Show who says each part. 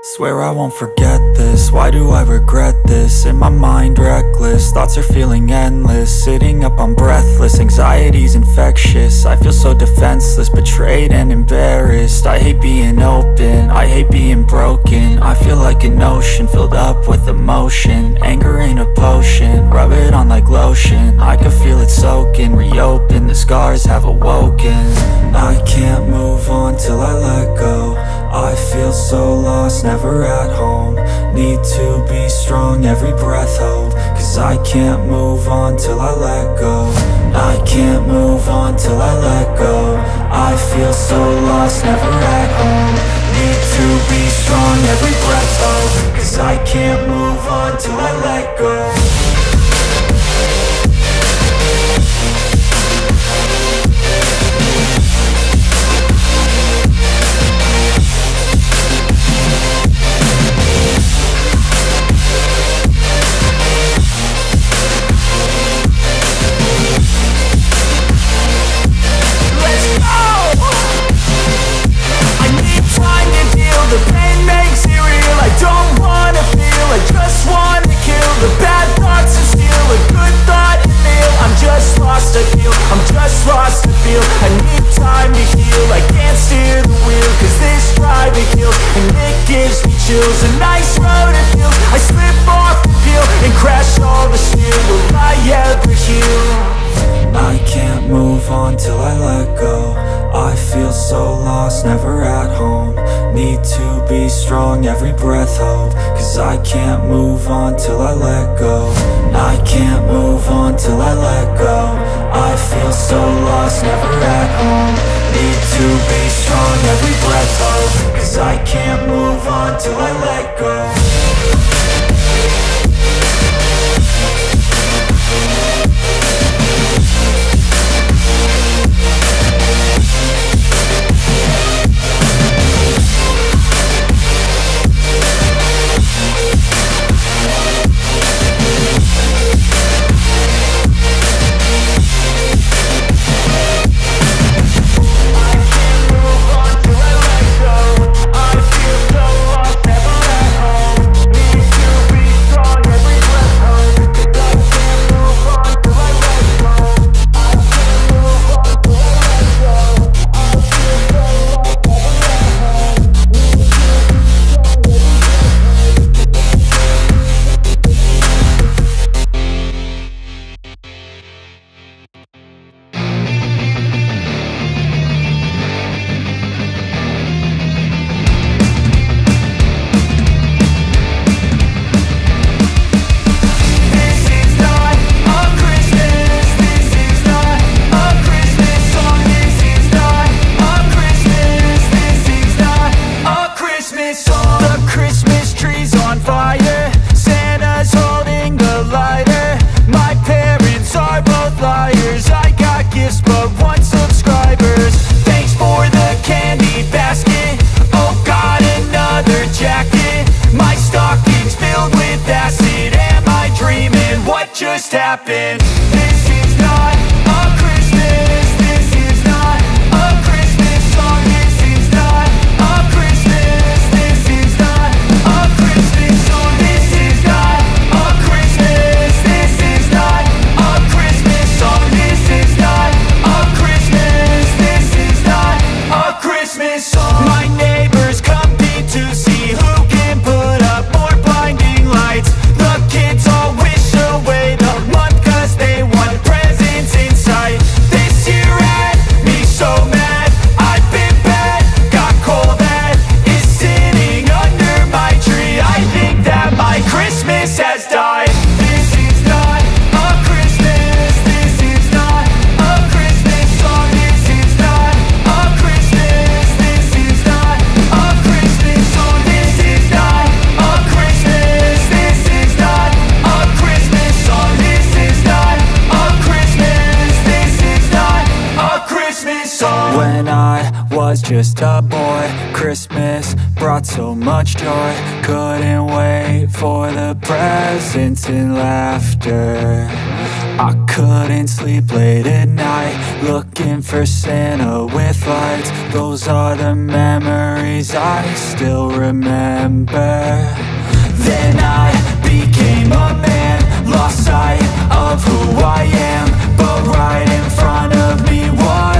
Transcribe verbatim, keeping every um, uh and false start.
Speaker 1: Swear I won't forget this, why do I regret this? In my mind reckless, thoughts are feeling endless. Sitting up, I'm breathless, anxiety's infectious. I feel so defenseless, betrayed and embarrassed. I hate being open, I hate being broken. I feel like an ocean, filled up with emotion. Anger ain't a potion, rub it on like lotion. I can feel it soaking, reopen, the scars have awoken. I can't move on till I let go. I feel so lost, never at home. Need to be strong, every breath hold. Cause I can't move on till I let go. I can't move on till I let go. I feel so lost, never at home. Need to be strong, every breath hold. Cause I can't move on till I let go.
Speaker 2: A nice road it feels. I slip off the peel and crash all the steel. Will I ever heal?
Speaker 1: I can't move on till I let go. I feel so lost, never at home. Need to be strong, every breath hold. Cause I can't move on till I let go. I can't move on till I let go. I feel so lost, never at home. Need to be strong, every breath hold. Cause I can't move on till I let go.
Speaker 2: Just happened. This is not a Christmas. This is not a Christmas song. This is not a Christmas. This is not a Christmas song. This is not a Christmas. This is not a Christmas song. This is not a Christmas. This is not a Christmas song. My neighbors compete to see who can put up more blinding lights. The kids all wish away the month cause they want presents in sight. This year had me so mad, I've been bad, got coal that is sitting under my tree. I think that my Christmas has died. This is not a Christmas. This is not a Christmas song. This is not a Christmas. This is not a Christmas song. This is not a Christmas. This is not a Christmas song. This is not a Christmas. This is not a Christmas song.
Speaker 1: When I was just a boy, Christmas brought so much joy. Couldn't wait for the presents and laughter. I couldn't sleep late at night, looking for Santa with lights. Those are the memories I still remember. Then I became a man, lost sight of who I am, but right in front of me was